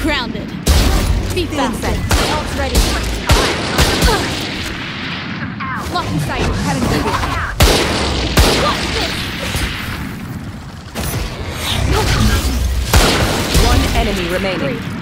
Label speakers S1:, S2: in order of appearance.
S1: grounded. Be faster.
S2: Ult's ready.
S1: Locking sight. Having to do. Watch this.
S3: One enemy remaining.